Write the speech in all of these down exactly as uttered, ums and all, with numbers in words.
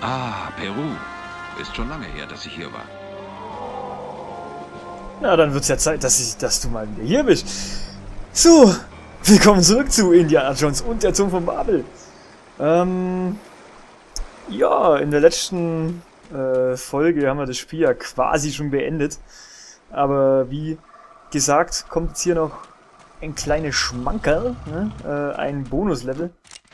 Ah, Peru. Ist schon lange her, dass ich hier war. Na, dann wird's ja Zeit, dass, ich, dass du mal wieder hier bist. So, willkommen zurück zu Indiana Jones und der Turm von Babel. Ähm, ja, in der letzten äh, Folge haben wir das Spiel ja quasi schon beendet. Aber wie gesagt, kommt jetzt hier noch ein kleines Schmankerl, ne? äh, ein Bonuslevel.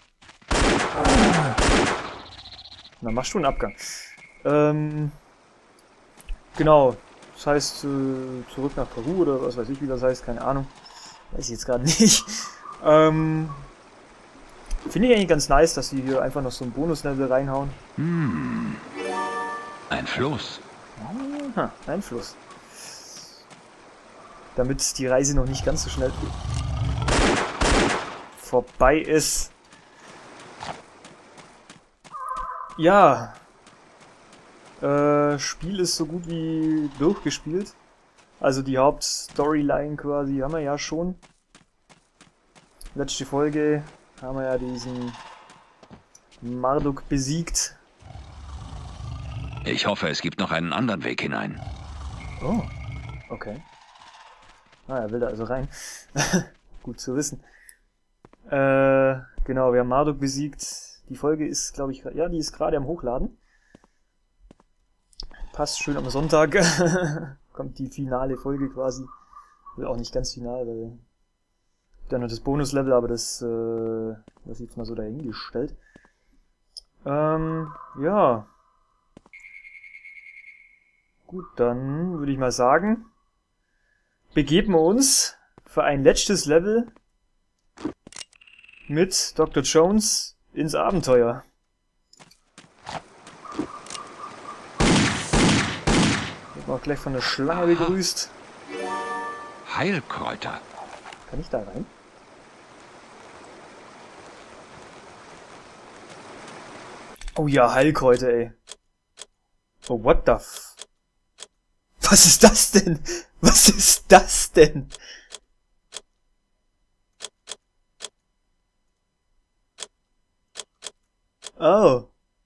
Na, machst du einen Abgang. Ähm, genau, das heißt äh, zurück nach Peru oder was weiß ich, wie das heißt, keine Ahnung. Weiß ich jetzt gerade nicht. Ähm, Finde ich eigentlich ganz nice, dass die hier einfach noch so ein Bonuslevel reinhauen. Hm. Ein Fluss. Aha, ein Fluss. Damit die Reise noch nicht ganz so schnell vorbei ist. Ja. Äh, Spiel ist so gut wie durchgespielt. Also die Hauptstoryline quasi haben wir ja schon. Letzte Folge haben wir ja diesen Marduk besiegt. Ich hoffe, es gibt noch einen anderen Weg hinein. Oh, okay. Ah, er will da also rein. Gut zu wissen. Äh, genau, wir haben Marduk besiegt. Die Folge ist, glaube ich, ja, die ist gerade am Hochladen. Passt schön am Sonntag. Kommt die finale Folge quasi. Will auch nicht ganz final, weil dann noch das Bonuslevel, aber das, äh, das ist jetzt mal so dahingestellt. Ähm, ja. Gut, dann würde ich mal sagen, begeben wir uns für ein letztes Level mit Doktor Jones ins Abenteuer. Wird auch gleich von der Schlange begrüßt. Heilkräuter. Kann ich da rein? Oh ja, Heilkräuter, ey. Oh, what the f... Was ist das denn? Was ist das denn? Oh.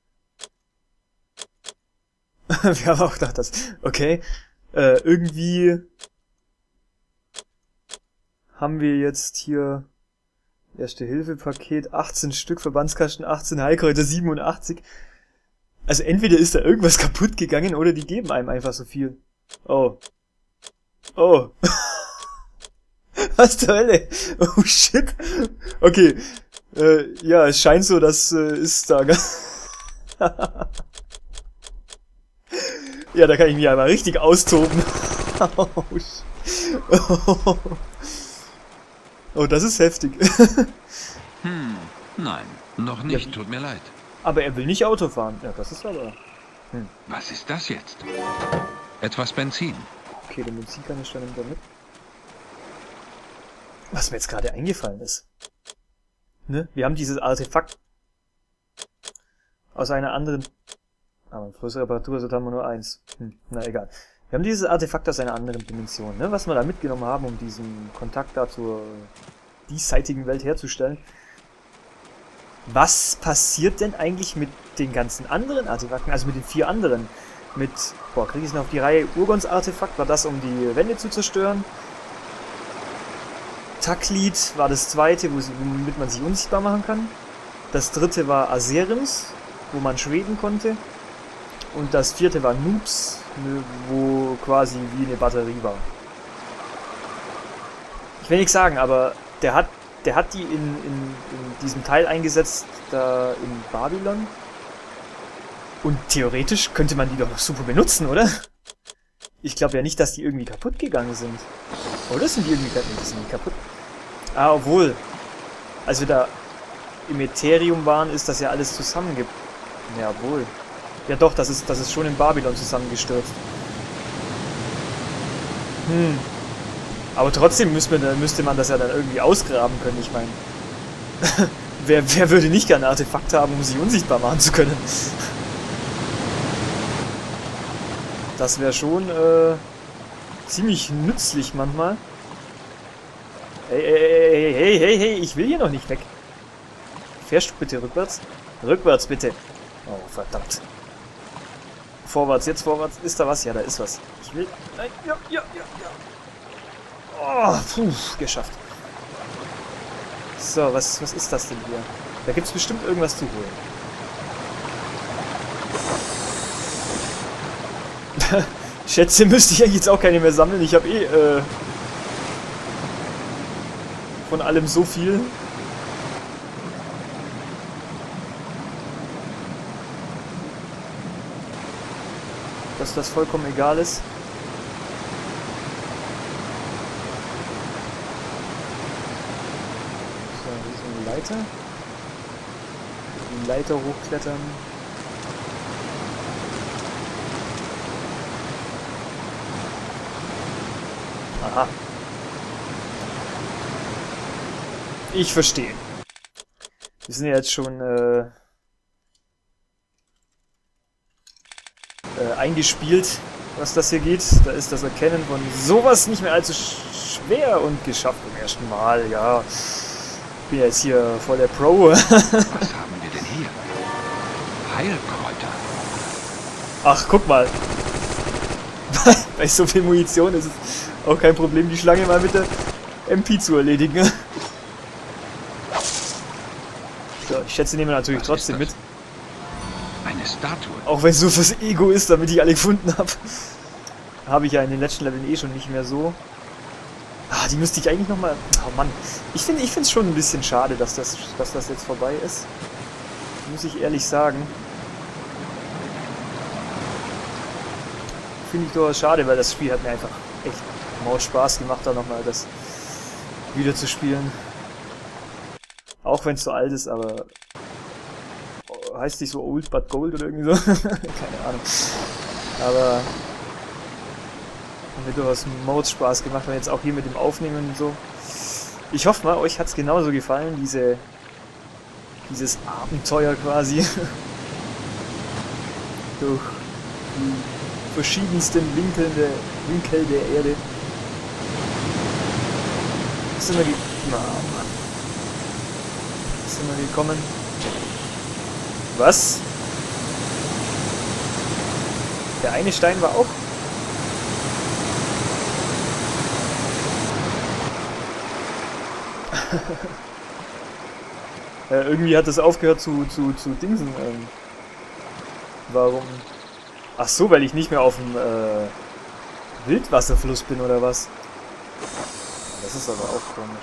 Wir haben auch gedacht, dass... Okay. Äh, irgendwie... haben wir jetzt hier... Erste-Hilfe-Paket, achtzehn Stück, Verbandskasten, achtzehn Heilkräuter, siebenundachtzig. Also entweder ist da irgendwas kaputt gegangen, oder die geben einem einfach so viel. Oh. Oh. Was zur Hölle? Oh shit. Okay. Äh, ja, es scheint so, dass äh, ist da. Ja, da kann ich mich einmal richtig austoben. Oh, oh. Oh, das ist heftig. Hm, nein, noch nicht, Ja. tut mir leid. Aber er will nicht Auto fahren. Ja, das ist aber... Hm. Was ist das jetzt? Etwas Benzin. Okay, den Benzinkanister nimmt er mit. Was mir jetzt gerade eingefallen ist. Ne? Wir haben dieses Artefakt aus einer anderen... Aber größere Reparatur, also haben wir nur eins. Hm, na egal. Wir haben dieses Artefakt aus einer anderen Dimension, ne? Was wir da mitgenommen haben, um diesen Kontakt da zur diesseitigen Welt herzustellen. Was passiert denn eigentlich mit den ganzen anderen Artefakten, also mit den vier anderen? Mit, boah, kriege ich es noch auf die Reihe? Urgons Artefakt war das, um die Wände zu zerstören. Taklid war das zweite, womit man sich unsichtbar machen kann. Das dritte war Azerims, wo man schweben konnte. Und das vierte war Noobs, wo quasi wie eine Batterie war. Ich will nichts sagen, aber der hat, der hat die in, in, in diesem Teil eingesetzt, da in Babylon. Und theoretisch könnte man die doch noch super benutzen, oder? Ich glaube ja nicht, dass die irgendwie kaputt gegangen sind. Oder sind die irgendwie kaputt? Sind die kaputt? Ah, obwohl, als wir da im Ethereum waren, ist das ja alles zusammenge... Ja, obwohl... Ja doch, das ist, das ist schon in Babylon zusammengestürzt. Hm. Aber trotzdem müsste man, müsste man das ja dann irgendwie ausgraben können, ich meine. wer, wer würde nicht gerne ein Artefakt haben, um sich unsichtbar machen zu können? Das wäre schon äh, ziemlich nützlich manchmal. Hey, hey, hey, hey, hey, ich will hier noch nicht weg. Fährst du bitte rückwärts? Rückwärts bitte. Oh, verdammt. Vorwärts, jetzt vorwärts. Ist da was? Ja, da ist was. Ich will... Nein, ja, ja, ja, ja. Oh, puh, geschafft. So, was, was ist das denn hier? Da gibt es bestimmt irgendwas zu holen. Schätze müsste ich eigentlich jetzt auch keine mehr sammeln. Ich habe eh äh, von allem so viel. Dass das vollkommen egal ist. So, hier ist eine Leiter. Die Leiter hochklettern. Aha. Ich verstehe. Wir sind ja jetzt schon äh, äh, eingespielt, was das hier geht. Da ist das Erkennen von sowas nicht mehr allzu sch schwer und geschafft beim ersten Mal. Ja, ich bin ja jetzt hier voll der Pro. Was haben wir denn hier? Heilkräuter. Ach, guck mal. Bei so viel Munition ist es auch kein Problem, die Schlange mal mit der M P zu erledigen. So, ich schätze, nehmen wir natürlich Was trotzdem mit. Eine Statue. Auch wenn es so fürs Ego ist, damit ich alle gefunden habe. Habe ich ja in den letzten Leveln eh schon nicht mehr so. Ah, die müsste ich eigentlich nochmal... Oh Mann. Ich finde ich finde es schon ein bisschen schade, dass das, dass das jetzt vorbei ist. Muss ich ehrlich sagen. Finde ich durchaus schade, weil das Spiel hat mir einfach echt Maus Spaß gemacht, da nochmal das wieder zu spielen. Auch wenn es so alt ist, aber heißt nicht so Old But Gold oder irgendwie so? Keine Ahnung. Aber hat mir durchaus Maus Spaß gemacht, und jetzt auch hier mit dem Aufnehmen und so. Ich hoffe mal, euch hat es genauso gefallen, diese dieses Abenteuer quasi. Durch die verschiedensten Winkeln der, Winkel der Erde. Was sind wir ge Na, Mann. Was sind wir gekommen? Was? Der eine Stein war auch... ja, irgendwie hat das aufgehört zu, zu, zu Dingsen. Ähm, warum? Ach so, weil ich nicht mehr auf dem äh, Wildwasserfluss bin, oder was? Das ist aber auch komisch.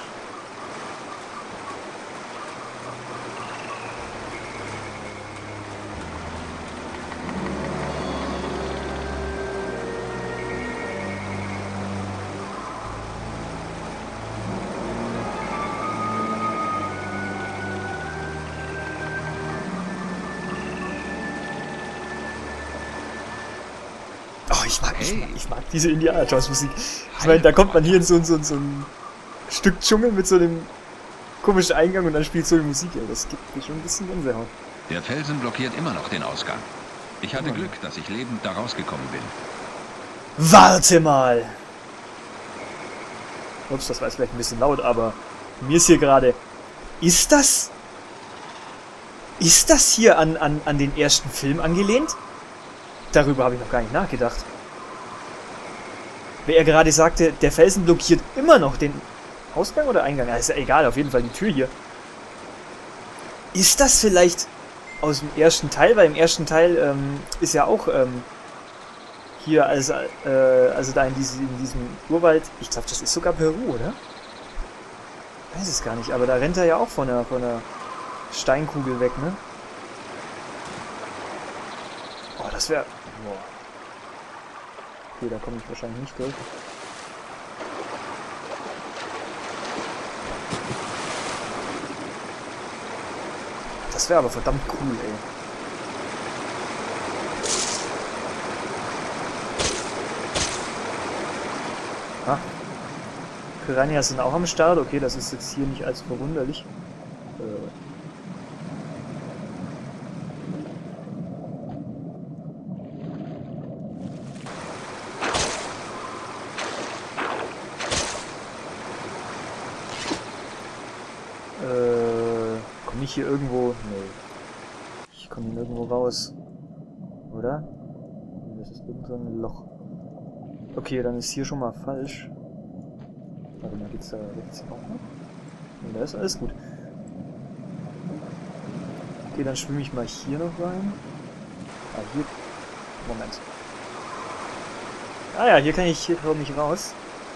Ich mag, ich, mag, ich mag diese Indiana Jones Musik. Ich meine, da kommt man hier in so, so, so ein Stück Dschungel mit so einem komischen Eingang und dann spielt so eine Musik. Ja, das gibt mir schon ein bisschen Gänsehaut. Der Felsen blockiert immer noch den Ausgang. Ich hatte Glück, dass ich lebend da rausgekommen bin. Warte mal! Ups, das war jetzt vielleicht ein bisschen laut, aber mir ist hier gerade... Ist das... Ist das hier an, an, an den ersten Film angelehnt? Darüber habe ich noch gar nicht nachgedacht. Wer er gerade sagte, der Felsen blockiert immer noch den Ausgang oder Eingang? Ja, ist ja egal, auf jeden Fall die Tür hier. Ist das vielleicht aus dem ersten Teil? Weil im ersten Teil ähm, ist ja auch ähm, hier, also, äh, also da in, diese, in diesem Urwald, ich glaube, das ist sogar Peru, oder? Ich weiß es gar nicht, aber da rennt er ja auch von einer, von einer Steinkugel weg, ne? Oh, das wäre... Boah. Okay, da komme ich wahrscheinlich nicht durch. Das wäre aber verdammt cool, ey. Ah. Piranhas sind auch am Start. Okay, das ist jetzt hier nicht allzu verwunderlich. Äh. Komme ich hier irgendwo... Nee. Ich komme hier nirgendwo raus. Oder? Das ist irgend so ein Loch. Okay, dann ist hier schon mal falsch. Warte mal, geht's da rechts auch noch? Nee, da ist alles gut. Okay, dann schwimme ich mal hier noch rein. Ah, hier. Moment. Ah ja, hier kann ich, hier komme ich raus.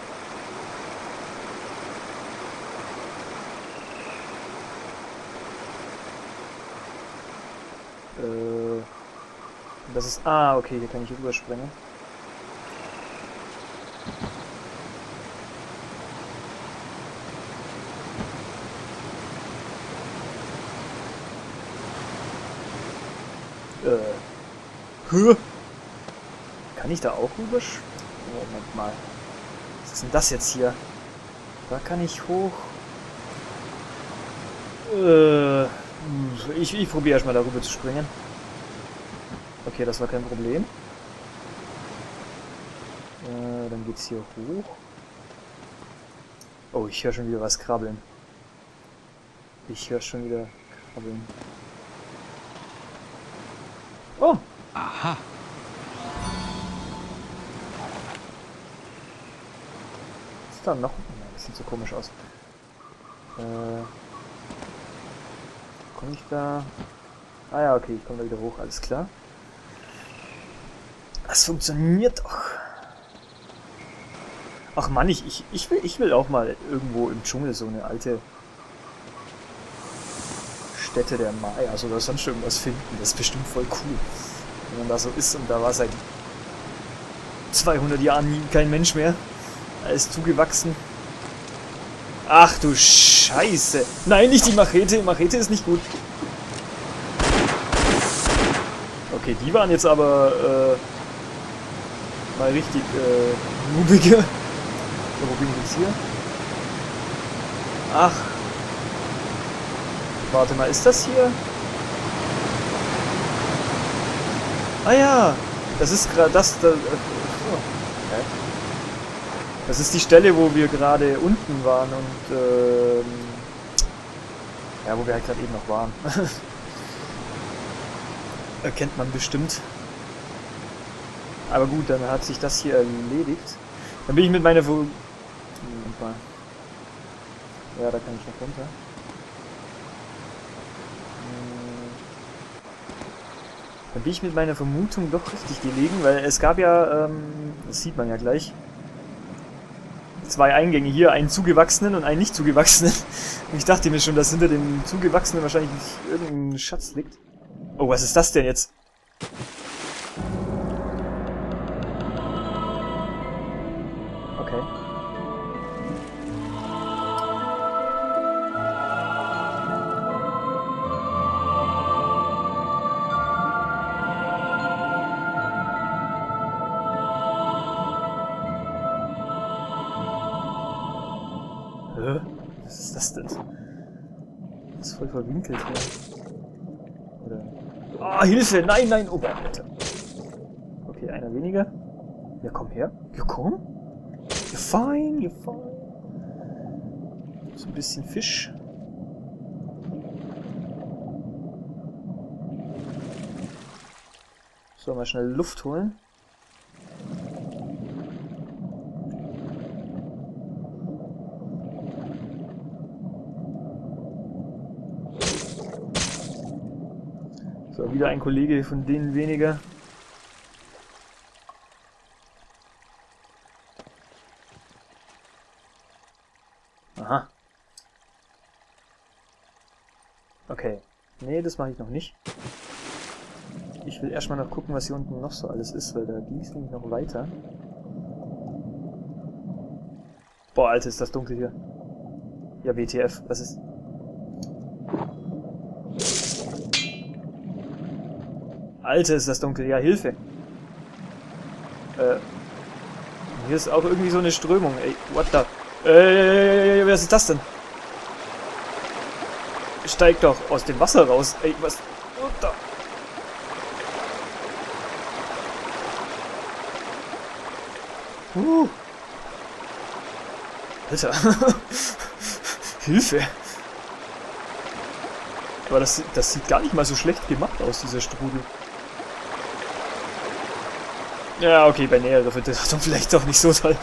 Äh. Das ist. Ah, okay, hier kann ich rüberspringen. Äh. Hä? Kann ich da auch rüberspringen? Moment mal. Was ist denn das jetzt hier? Da kann ich hoch. Äh. Ich, ich probiere erstmal darüber zu springen. Okay, das war kein Problem. Äh, dann geht's hier hoch. Oh, ich höre schon wieder was krabbeln. Ich höre schon wieder krabbeln. Oh! Aha. Ist da noch? Nein, das sieht so komisch aus. Äh. Komme ich da? Ah ja, okay, ich komme da wieder hoch, alles klar. Das funktioniert doch. Ach Mann, ich, ich, ich, will, ich will auch mal irgendwo im Dschungel so eine alte Stätte der Mayas oder sonst irgendwas finden. Das ist bestimmt voll cool. Wenn man da so ist und da war seit zweihundert Jahren nie kein Mensch mehr. Alles zugewachsen. Ach du Scheiße. Nein, nicht die Machete. Die Machete ist nicht gut. Okay, die waren jetzt aber äh, mal richtig äh, nubige. So, wo bin ich jetzt hier? Ach. Warte mal, ist das hier? Ah ja, das ist gerade das. das oh. Okay. Das ist die Stelle, wo wir gerade unten waren und ähm, ja, wo wir halt gerade eben noch waren. Erkennt man bestimmt. Aber gut, dann hat sich das hier erledigt. Dann bin ich mit meiner... Moment mal. Ja, da kann ich noch runter. Dann bin ich mit meiner Vermutung doch richtig gelegen, weil es gab ja, ähm, das sieht man ja gleich, zwei Eingänge hier, einen zugewachsenen und einen nicht zugewachsenen. Und ich dachte mir schon, dass hinter dem zugewachsenen wahrscheinlich irgendein Schatz liegt. Oh, was ist das denn jetzt? Okay. Was ist das denn? Das ist voll verwinkelt hier. Oder... Ah, oh, Hilfe! Nein, nein! Oh, Alter. Okay, einer weniger. Ja, komm her. Ja, komm. You're fine, you're fine. So ein bisschen Fisch. So, mal schnell Luft holen. So, wieder ein Kollege von denen weniger. Aha. Okay. Nee, das mache ich noch nicht. Ich will erstmal noch gucken, was hier unten noch so alles ist, weil da ging es nämlich noch weiter. Boah, Alter, ist das dunkel hier. Ja, W T F, was ist... Alter, ist das dunkel. Ja, Hilfe. Äh. Hier ist auch irgendwie so eine Strömung. Ey, what the... Äh, was ist das denn? Steig doch aus dem Wasser raus. Ey, was... What the... Uh. Alter. Hilfe. Aber das, das sieht gar nicht mal so schlecht gemacht aus, dieser Strudel. Ja, okay, bei näherer Betrachtung vielleicht doch nicht so toll.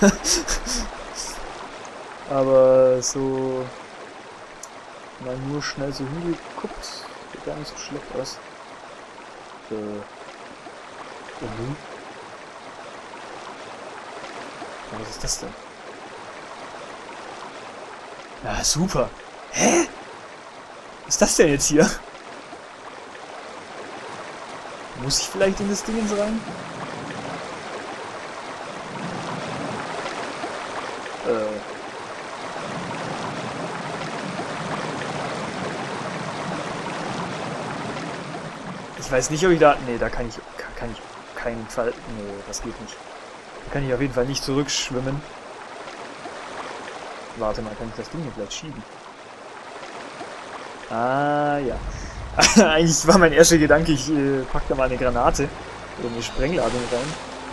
Aber so... mal nur schnell so hingeguckt, sieht gar nicht so schlecht aus. Äh... Mhm. Was ist das denn? Ja, super. Hä? Was ist das denn jetzt hier? Muss ich vielleicht in das Ding rein? Äh. Ich weiß nicht, ob ich da... Nee, da kann ich... Kann ich keinen Fall... Nee, das geht nicht. Da kann ich auf jeden Fall nicht zurückschwimmen. Warte mal, kann ich das Ding hier vielleicht schieben? Ah, ja. Eigentlich war mein erster Gedanke, ich äh, pack da mal eine Granate oder eine Sprengladung rein.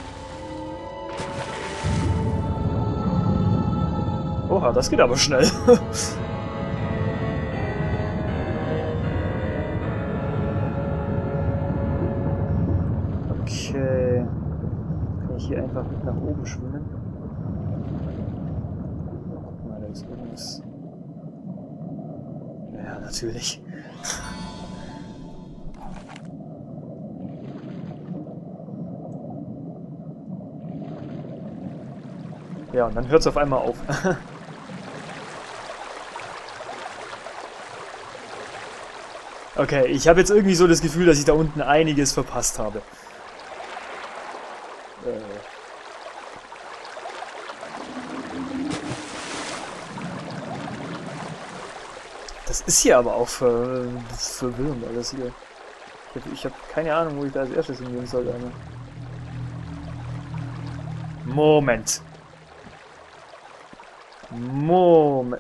Oha, das geht aber schnell. Okay. Kann ich hier einfach mit nach oben schwimmen? Guck mal, da ist irgendwas. Ja, natürlich. Ja, und dann hört es auf einmal auf. Okay, ich habe jetzt irgendwie so das Gefühl, dass ich da unten einiges verpasst habe. Äh. Das ist hier aber auch ver verwirrend alles hier. Ich habe ich hab keine Ahnung, wo ich da als erstes hingehen soll. Eine. Moment. Moment.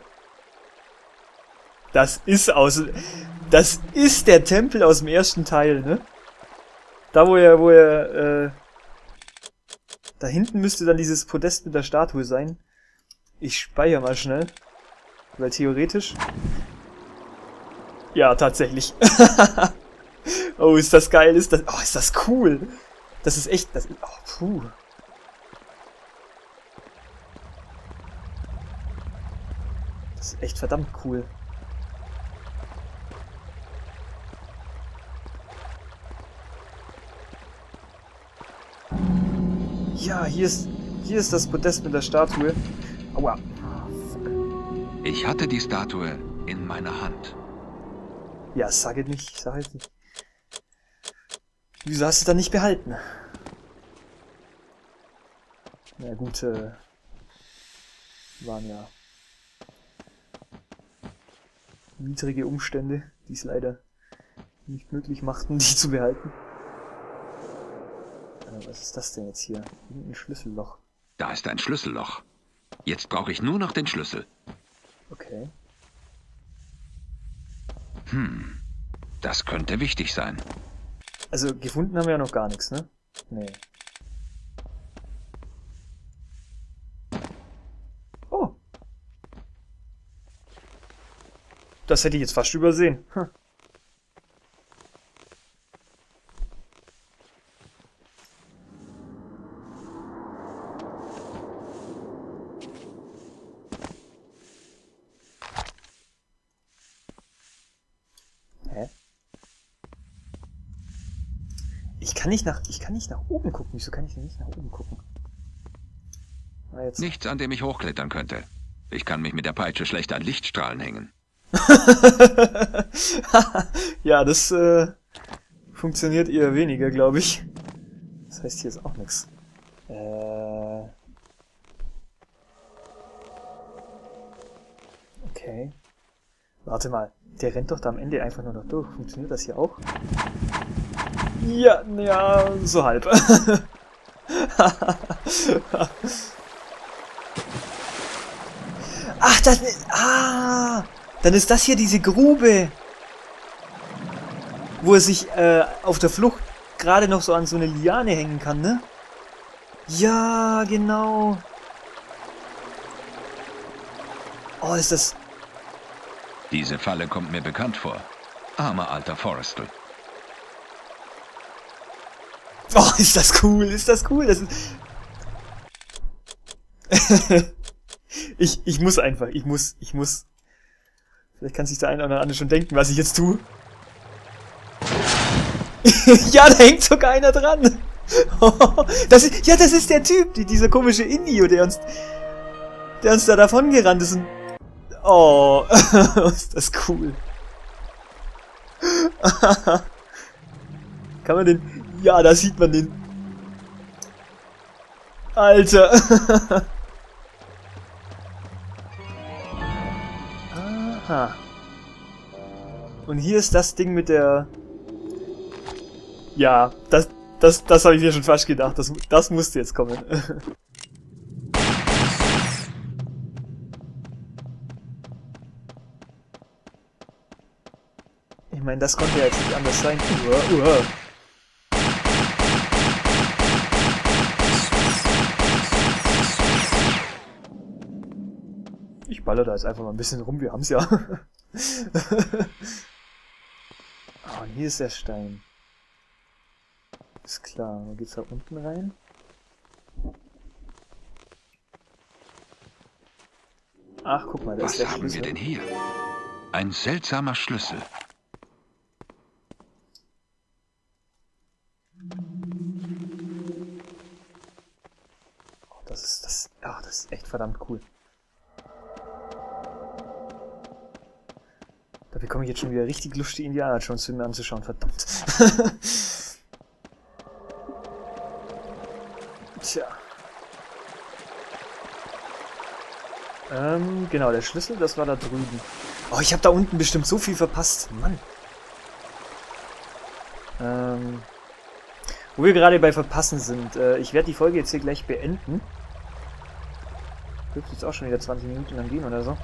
Das ist aus... Das ist der Tempel aus dem ersten Teil, ne? Da, wo er... Wo er äh, da hinten müsste dann dieses Podest mit der Statue sein. Ich speichere mal schnell. Weil theoretisch... Ja, tatsächlich. Oh, ist das geil. Ist das... Oh, ist das cool. Das ist echt... Das ist... Oh, puh. Das ist echt verdammt cool. Ja, hier ist, hier ist das Podest mit der Statue. Aua. Ich hatte die Statue in meiner Hand. Ja, sag es nicht, sag es nicht. Wieso hast du es dann nicht behalten? Na gut, äh, waren ja niedrige Umstände, die es leider nicht möglich machten, die zu behalten. Äh, was ist das denn jetzt hier? Ein Schlüsselloch. Da ist ein Schlüsselloch. Jetzt brauche ich nur noch den Schlüssel. Okay. Hm, das könnte wichtig sein. Also gefunden haben wir ja noch gar nichts, ne? Nee. Oh. Das hätte ich jetzt fast übersehen. Hm. Hä? Ich kann nicht nach, ich kann nicht nach oben gucken. Wieso kann ich denn nicht nach oben gucken? Ah, jetzt. Nichts, an dem ich hochklettern könnte. Ich kann mich mit der Peitsche schlecht an Lichtstrahlen hängen. Ja, das äh, funktioniert eher weniger, glaube ich. Das heißt, hier ist auch nichts. Äh. Okay. Warte mal. Der rennt doch da am Ende einfach nur noch durch. Funktioniert das hier auch? Ja, ja, so halb. Ach, das... Ah! Dann ist das hier diese Grube. Wo er sich äh, auf der Flucht gerade noch so an so eine Liane hängen kann, ne? Ja, genau. Oh, ist das... Diese Falle kommt mir bekannt vor. Armer alter Forrestal. Oh, ist das cool, ist das cool. Das ist... ich, ich muss einfach, ich muss, ich muss. Vielleicht kann sich der eine oder andere schon denken, was ich jetzt tue. Ja, da hängt sogar einer dran. Das ist, ja, das ist der Typ, die, dieser komische Indio, der uns, der uns da davon gerannt ist. Und, oh, ist das cool. Kann man den, ja, da sieht man den. Alter. Aha. Und hier ist das Ding mit der... Ja, das, das, das habe ich mir schon fast gedacht. Das, das musste jetzt kommen. Ich meine, das konnte ja jetzt nicht anders sein. Uah, uah. Ich baller da jetzt einfach mal ein bisschen rum, wir haben's ja. Oh, und hier ist der Stein. Ist klar, dann geht's da unten rein. Ach, guck mal, da ist der Schlüssel. Was haben wir denn hier? Ein seltsamer Schlüssel. Oh, das ist das. Ach, das ist echt verdammt cool. Da bekomme ich jetzt schon wieder richtig Lust, die Indiana Jones Filme anzuschauen, verdammt. Tja. Ähm, genau, der Schlüssel, das war da drüben. Oh, ich habe da unten bestimmt so viel verpasst. Mann. Ähm, wo wir gerade bei Verpassen sind. Äh, ich werde die Folge jetzt hier gleich beenden. Dürfte jetzt auch schon wieder zwanzig Minuten lang gehen oder so.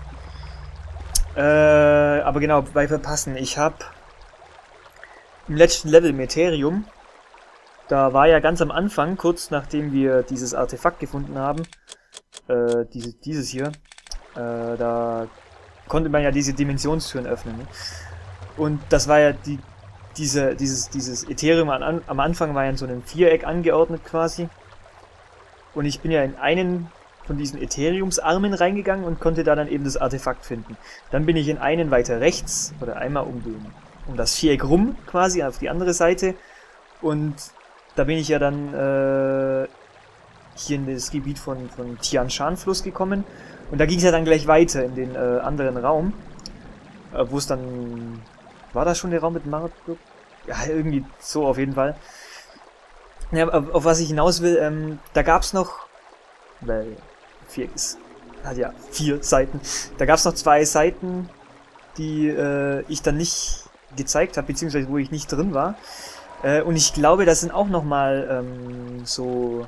Äh, aber genau, bei Verpassen. Ich habe im letzten Level Meterium, da war ja ganz am Anfang, kurz nachdem wir dieses Artefakt gefunden haben, äh, diese, dieses hier, äh, da konnte man ja diese Dimensionstüren öffnen. Ne? Und das war ja die, diese, dieses, dieses Ethereum an, am Anfang war ja in so einem Viereck angeordnet quasi. Und ich bin ja in einen von diesen Ethereumsarmen reingegangen und konnte da dann eben das Artefakt finden. Dann bin ich in einen weiter rechts, oder einmal um, den, um das Viereck rum, quasi, auf die andere Seite. Und da bin ich ja dann äh, hier in das Gebiet von, von Tian-Shan-Fluss gekommen. Und da ging es ja dann gleich weiter in den äh, anderen Raum. Äh, wo es dann... War das schon der Raum mit Marduk? Ja, irgendwie so auf jeden Fall. Ja, auf, auf was ich hinaus will, ähm, da gab's noch... Weil... Vier ist, hat ja vier Seiten. Da gab es noch zwei Seiten, die äh, ich dann nicht gezeigt habe, beziehungsweise wo ich nicht drin war. Äh, und ich glaube, da sind auch nochmal ähm, so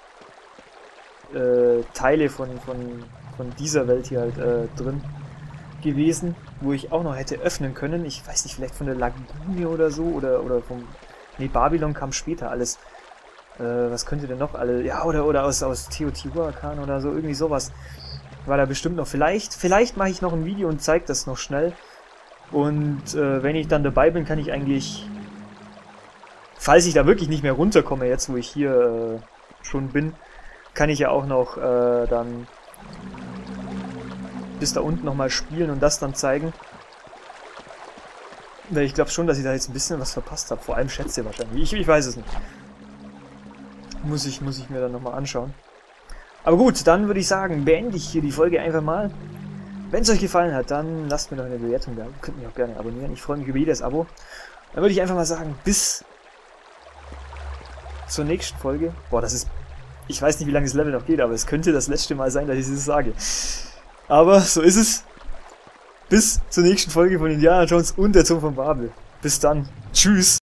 äh, Teile von, von, von dieser Welt hier halt äh, drin gewesen, wo ich auch noch hätte öffnen können. Ich weiß nicht, vielleicht von der Lagune oder so, oder, oder vom... Nee, Babylon kam später alles. Äh, was könnte denn noch alle... Ja, oder, oder aus, aus Teotihuacan oder so, irgendwie sowas. War da bestimmt noch. Vielleicht, vielleicht mache ich noch ein Video und zeige das noch schnell. Und äh, wenn ich dann dabei bin, kann ich eigentlich... Falls ich da wirklich nicht mehr runterkomme, jetzt wo ich hier äh, schon bin, kann ich ja auch noch äh, dann bis da unten nochmal spielen und das dann zeigen. Weil ich glaube schon, dass ich da jetzt ein bisschen was verpasst habe. Vor allem Schätze wahrscheinlich. Ich, ich weiß es nicht. Muss ich, muss ich mir dann nochmal anschauen. Aber gut, dann würde ich sagen, beende ich hier die Folge einfach mal. Wenn es euch gefallen hat, dann lasst mir doch eine Bewertung da. Ihr könnt mich auch gerne abonnieren. Ich freue mich über jedes Abo. Dann würde ich einfach mal sagen, bis zur nächsten Folge. Boah, das ist... Ich weiß nicht, wie lange das Level noch geht, aber es könnte das letzte Mal sein, dass ich das sage. Aber so ist es. Bis zur nächsten Folge von Indiana Jones und der Turm von Babel. Bis dann. Tschüss.